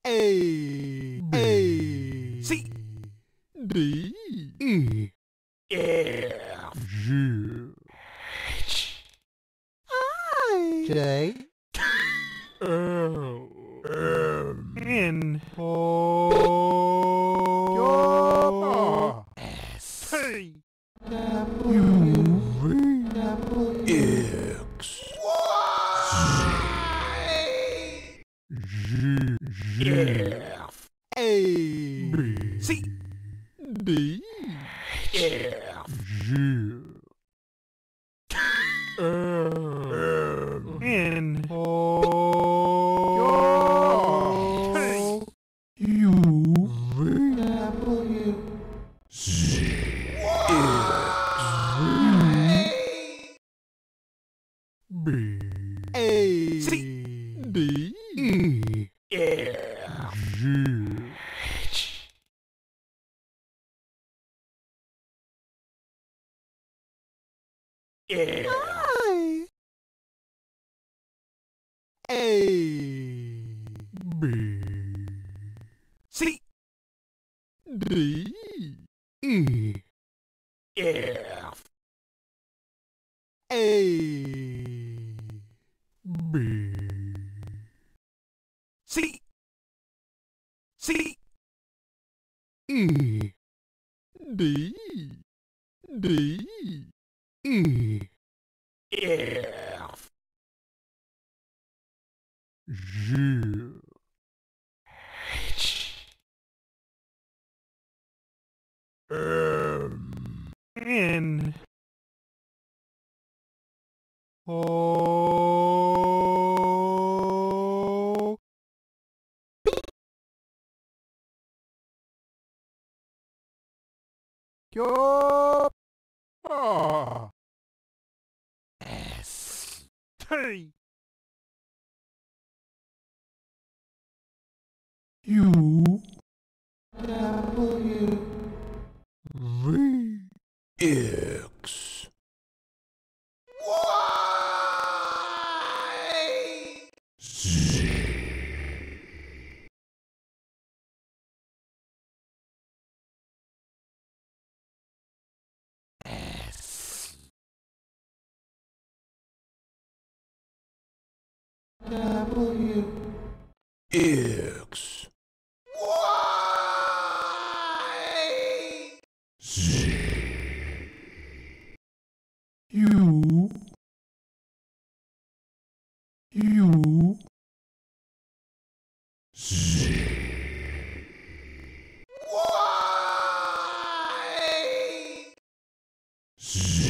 A B C D E F G H I J L M N O S T U V X G F A B C D F G N O U V W Z B A C D E F G H I A B C D E F A B C C E D D E F G H M N O Q R S T U W V X Y Z S W X Y Z U U Z Y Z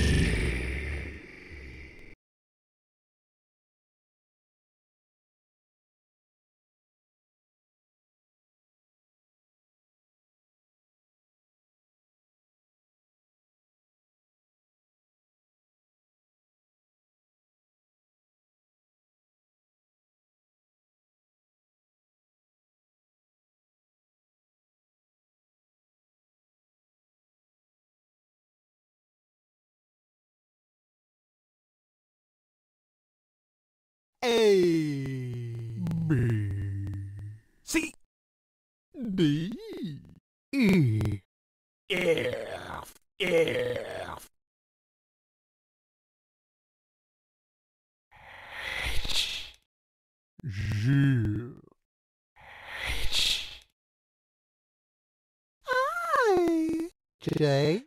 A B C D E F F H G H I J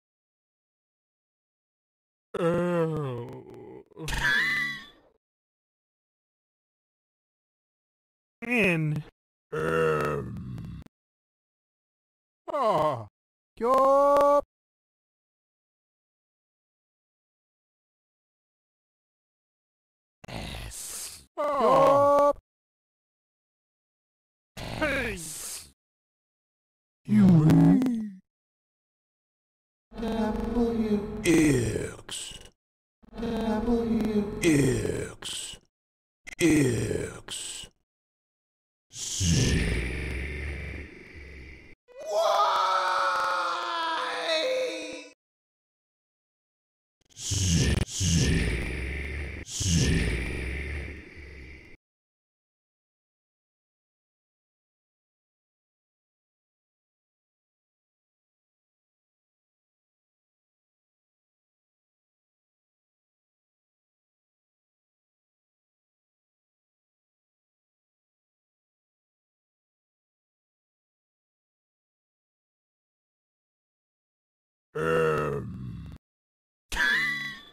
L N M O Q S O P U W X W X X Z Y Z Z Z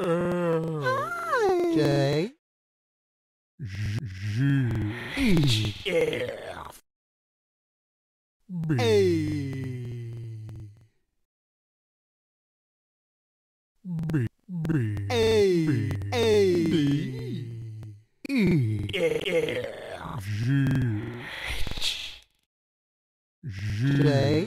J E F B B B D E F J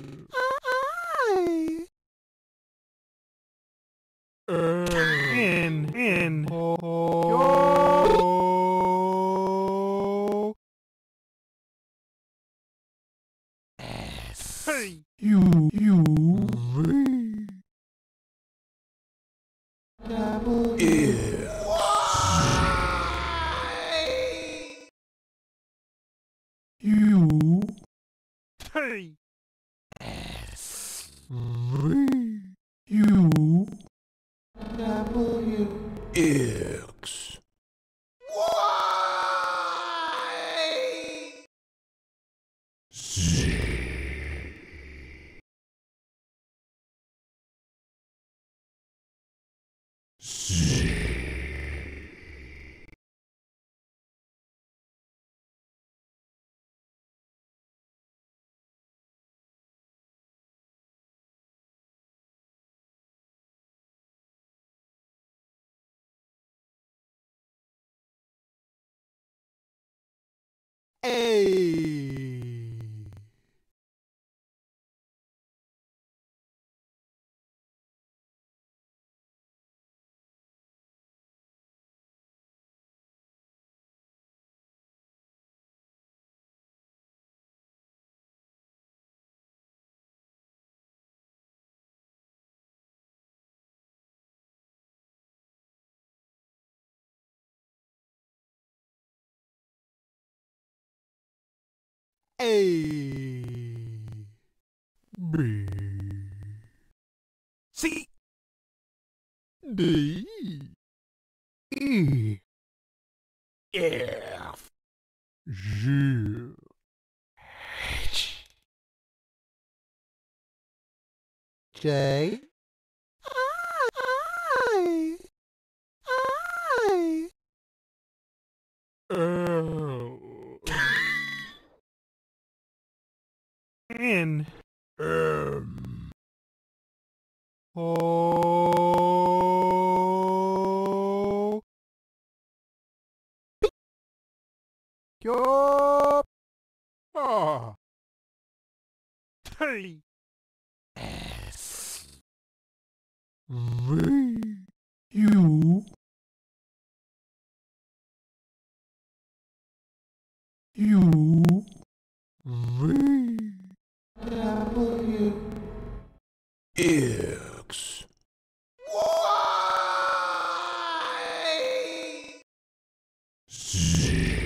N Hey U V U Hey V U X Z Z A B C D E F G J L N M O Yo T V U U V X Z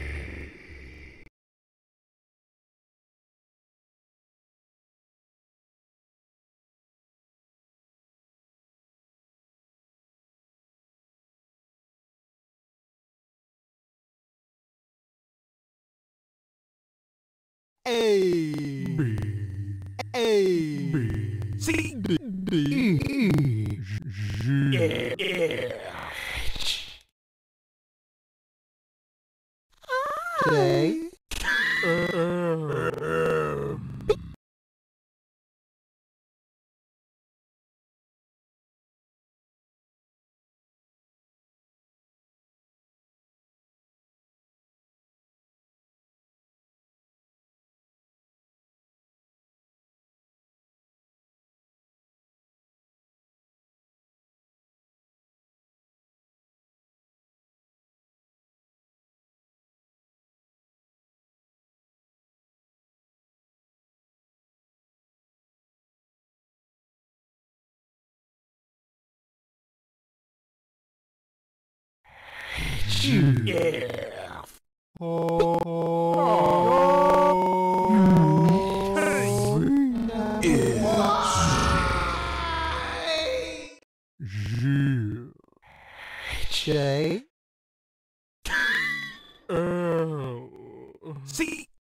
A B A B C D E G J M F G J L C